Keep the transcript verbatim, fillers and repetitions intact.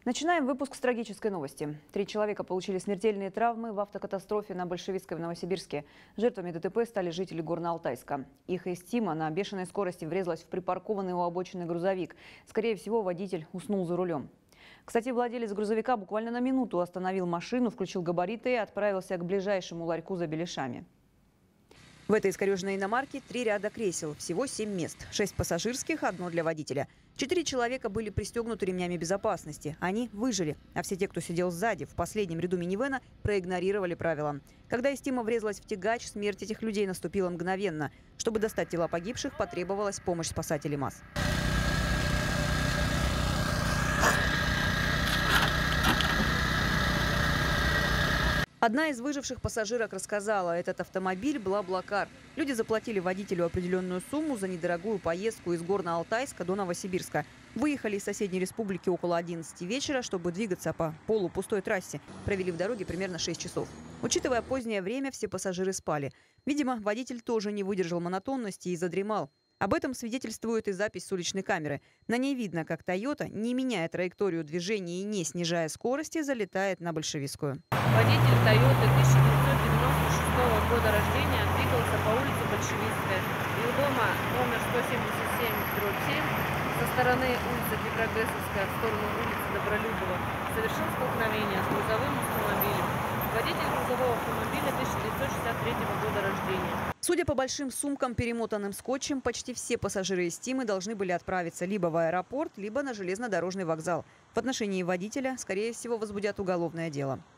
Начинаем выпуск с трагической новости. Три человека получили смертельные травмы в автокатастрофе на Большевистской в Новосибирске. Жертвами ДТП стали жители Горно-Алтайска. Их эстима на бешеной скорости врезалась в припаркованный у обочины грузовик. Скорее всего, водитель уснул за рулем. Кстати, владелец грузовика буквально на минуту остановил машину, включил габариты и отправился к ближайшему ларьку за беляшами. В этой искореженной иномарке три ряда кресел, всего семь мест. Шесть пассажирских, одно для водителя. Четыре человека были пристегнуты ремнями безопасности. Они выжили. А все те, кто сидел сзади, в последнем ряду минивэна, проигнорировали правила. Когда эстима врезалась в тягач, смерть этих людей наступила мгновенно. Чтобы достать тела погибших, потребовалась помощь спасателей МАЗ. Одна из выживших пассажирок рассказала, этот автомобиль «Бла-Блакар». Люди заплатили водителю определенную сумму за недорогую поездку из Горно-Алтайска до Новосибирска. Выехали из соседней республики около одиннадцати вечера, чтобы двигаться по полупустой трассе. Провели в дороге примерно шесть часов. Учитывая позднее время, все пассажиры спали. Видимо, водитель тоже не выдержал монотонности и задремал. Об этом свидетельствует и запись с уличной камеры. На ней видно, как «Тойота», не меняя траекторию движения и не снижая скорости, залетает на Большевистскую. Водитель «Тойоты» тысяча девятьсот девяносто шестого года рождения двигался по улице Большевистская и у дома номер сто семьдесят семь дробь семь со стороны улицы Петрогрессовская в сторону улицы Добролюбова совершил столкновение с грузовым автомобилем. Водитель грузового автомобиля тысяча девятьсот шестьдесят третьего года рождения. Судя по большим сумкам, перемотанным скотчем, почти все пассажиры эстимы должны были отправиться либо в аэропорт, либо на железнодорожный вокзал. В отношении водителя, скорее всего, возбудят уголовное дело.